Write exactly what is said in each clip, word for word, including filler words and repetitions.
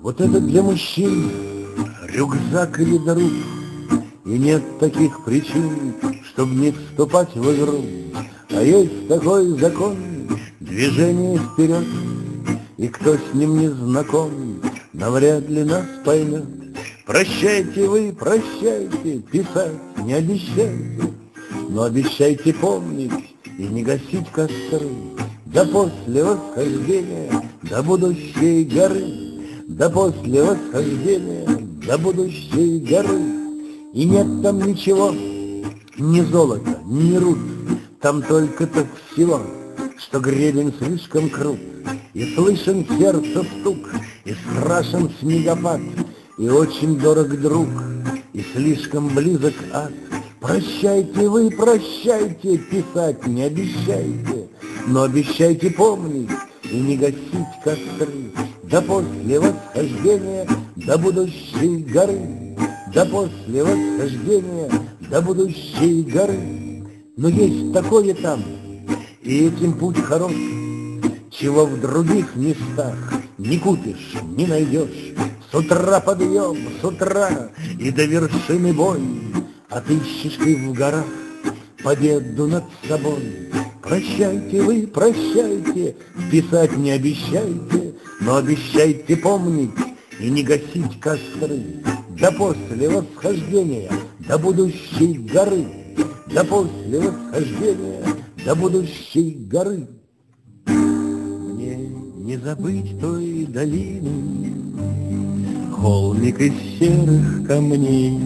Вот это для мужчин рюкзак или друг, и нет таких причин, чтоб не вступать в игру. А есть такой закон — движение вперед, и кто с ним не знаком, навряд ли нас поймет. Прощайте вы, прощайте, писать не обещайте, но обещайте помнить и не гасить костры. Да после восхождения до будущей горы, да после восхождения до будущей горы. И нет там ничего, ни золота, ни руд, там только так всего, что гребень слишком крут, и слышен сердце стук, и страшен снегопад, и очень дорог друг, и слишком близок ад. Прощайте вы, прощайте, писать не обещайте, но обещайте помнить и не гасить костры. Да после восхождения до будущей горы, да после восхождения до будущей горы. Но есть такое там, и этим путь хорош, чего в других местах не купишь, не найдешь. С утра подъем, с утра и до вершины бой, отыщешь ты в горах победу над собой. Прощайте вы, прощайте, писать не обещайте, но обещайте помнить и не гасить костры. Да после восхождения до будущей горы, да после восхождения до будущей горы. Мне не забыть той долины, холмик из серых камней,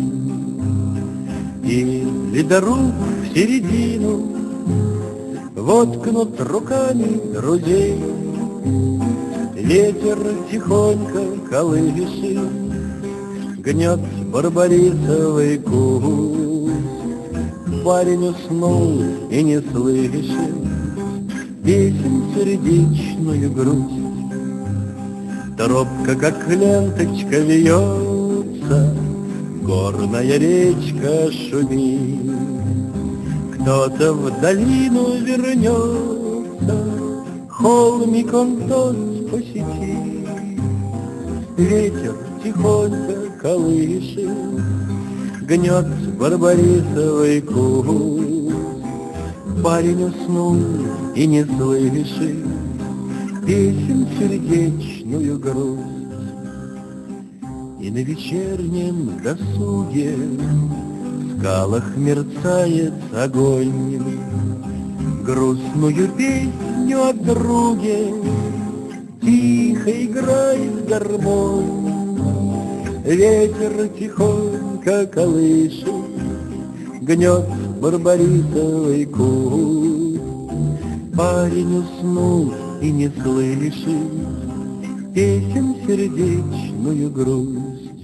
и ледоруб в середину воткнут руками друзей. Ветер тихонько колышет, гнет барбарисовый куст. Парень уснул и не слышит песен сердечную грусть. Тропка, как ленточка, вьется, горная речка шумит. Кто-то в долину вернется, холмик он тот посетит. Ветер тихонько колышет, гнет барбарисовый куст. Парень уснул и не слышит песен сердечную грусть. И на вечернем досуге в скалах мерцает огонь, грустную песню о друге тихо играет гармонь. Ветер тихонько колышет, гнет барбарисовый куст. Парень уснул и не слышит песен сердечную грусть.